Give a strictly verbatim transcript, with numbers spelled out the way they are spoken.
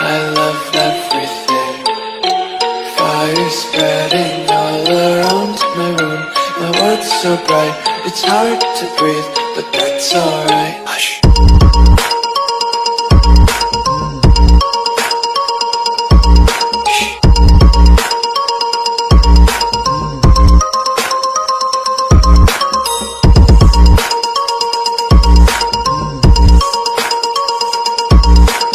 I love everything. Fire spreading all around my room. My world's so bright, it's hard to breathe, but that's alright.